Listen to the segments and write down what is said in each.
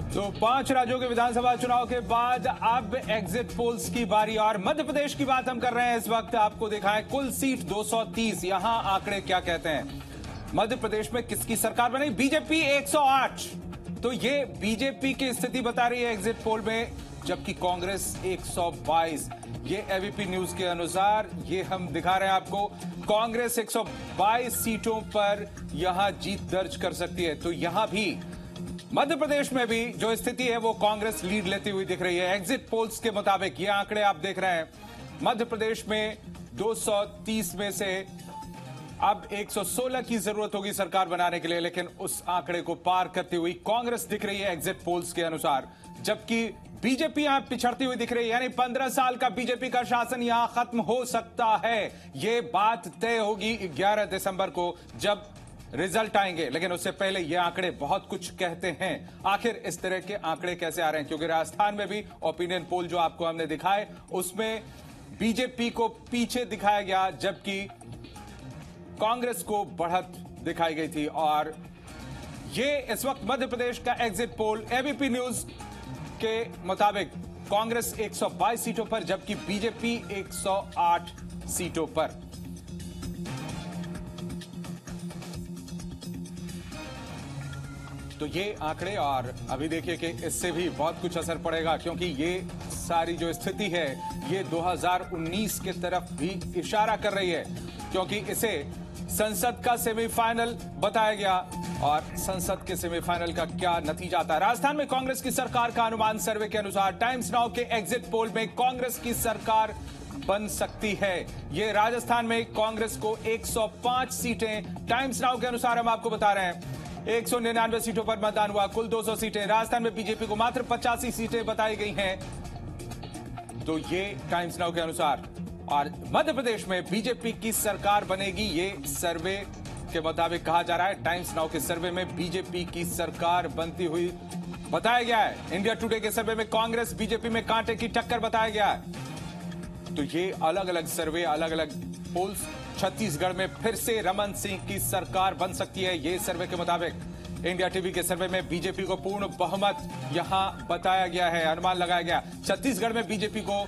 तो 5 राज्यों के विधानसभा चुनाव के बाद अब एग्जिट पोल्स की बारी और मध्य प्रदेश की बात हम कर रहे हैं इस वक्त। आपको दिखाएं कुल सीट 230। यहां आंकड़े क्या कहते हैं? मध्य प्रदेश में किसकी सरकार बनी? बीजेपी 108। तो ये बीजेपी की स्थिति बता रही है एग्जिट पोल में, जबकि कांग्रेस 122। ये एबीपी न्यूज के अनुसार ये हम दिखा रहे हैं आपको। कांग्रेस 122 सीटों पर यहां जीत दर्ज कर सकती है। तो यहां भी मध्य प्रदेश में भी जो स्थिति है वो कांग्रेस लीड लेती हुई दिख रही है एग्जिट पोल्स के मुताबिक। ये आंकड़े आप देख रहे हैं। मध्य प्रदेश में 230 में से अब 116 की जरूरत होगी सरकार बनाने के लिए, लेकिन उस आंकड़े को पार करती हुई कांग्रेस दिख रही है एग्जिट पोल्स के अनुसार, जबकि बीजेपी यहां पिछड़ती हुई दिख रही है। यानी 15 साल का बीजेपी का शासन यहां खत्म हो सकता है। ये बात तय होगी 11 दिसंबर को जब रिजल्ट आएंगे, लेकिन उससे पहले ये आंकड़े बहुत कुछ कहते हैं। आखिर इस तरह के आंकड़े कैसे आ रहे हैं? क्योंकि राजस्थान में भी ओपिनियन पोल जो आपको हमने दिखाए उसमें बीजेपी को पीछे दिखाया गया, जबकि कांग्रेस को बढ़त दिखाई गई थी। और ये इस वक्त मध्य प्रदेश का एग्जिट पोल एबीपी न्यूज के मुताबिक कांग्रेस 122 सीटों पर, जबकि बीजेपी 108 सीटों पर। तो ये आंकड़े, और अभी देखिए कि इससे भी बहुत कुछ असर पड़ेगा, क्योंकि ये सारी जो स्थिति है ये 2019 के तरफ भी इशारा कर रही है, क्योंकि इसे संसद का सेमीफाइनल बताया गया। और संसद के सेमीफाइनल का क्या नतीजा आता है? राजस्थान में कांग्रेस की सरकार का अनुमान सर्वे के अनुसार टाइम्स नाउ के एग्जिट पोल में कांग्रेस की सरकार बन सकती है। ये राजस्थान में कांग्रेस को 105 सीटें टाइम्स नाउ के अनुसार हम आपको बता रहे हैं। 199 सीटों पर मतदान हुआ, कुल 200 सीटें। राजस्थान में बीजेपी को मात्र 85 सीटें बताई गई हैं, तो ये टाइम्स नाउ के अनुसार। और मध्य प्रदेश में बीजेपी की सरकार बनेगी, ये सर्वे के मुताबिक कहा जा रहा है। टाइम्स नाउ के सर्वे में बीजेपी की सरकार बनती हुई बताया गया है। इंडिया टुडे के सर्वे में कांग्रेस बीजेपी में कांटे की टक्कर बताया गया है। तो ये अलग अलग सर्वे, अलग अलग पोल्स। छत्तीसगढ़ में फिर से रमन सिंह की सरकार बन सकती है, ये सर्वे के मुताबिक। इंडिया टीवी के सर्वे में बीजेपी को पूर्ण बहुमत यहां बताया गया है, अनुमान लगाया गया। छत्तीसगढ़ में बीजेपी को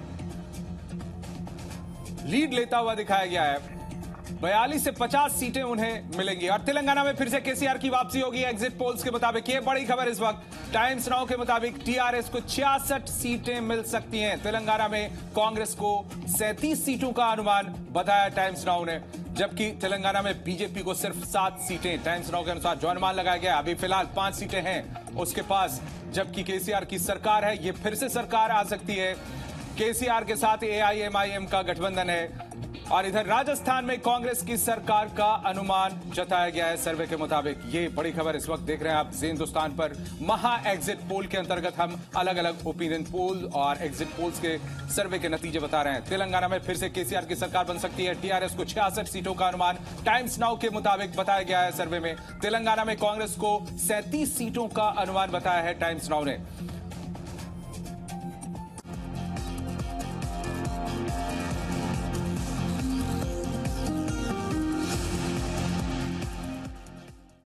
लीड लेता हुआ दिखाया गया है। 42 से 50 सीटें उन्हें मिलेंगी। और तेलंगाना में फिर से केसीआर की वापसी होगी एग्जिट पोल्स के मुताबिक। ये बड़ी खबर इस वक्त। टाइम्स नाउ के मुताबिक टीआरएस को 66 सीटें मिल सकती हैं। तेलंगाना में कांग्रेस को 37 सीटों का अनुमान बताया टाइम्स नाउ ने, जबकि तेलंगाना में बीजेपी को सिर्फ 7 सीटें टाइम्स नाउ के अनुसार जो अनुमान लगाया गया। अभी फिलहाल 5 सीटें हैं उसके पास, जबकि केसीआर की सरकार है, ये फिर से सरकार आ सकती है। केसीआर के साथ एआईएमआईएम का गठबंधन है। और इधर राजस्थान में कांग्रेस की सरकार का अनुमान जताया गया है सर्वे के मुताबिक। ये बड़ी खबर इस वक्त देख रहे हैं आप जी हिंदुस्तान पर। महा एग्जिट पोल के अंतर्गत हम अलग अलग ओपिनियन पोल और एग्जिट पोल्स के सर्वे के नतीजे बता रहे हैं। तेलंगाना में फिर से केसीआर की सरकार बन सकती है। टीआरएस को 66 सीटों का अनुमान टाइम्स नाउ के मुताबिक बताया गया है सर्वे में। तेलंगाना में कांग्रेस को 37 सीटों का अनुमान बताया है टाइम्स नाउ ने।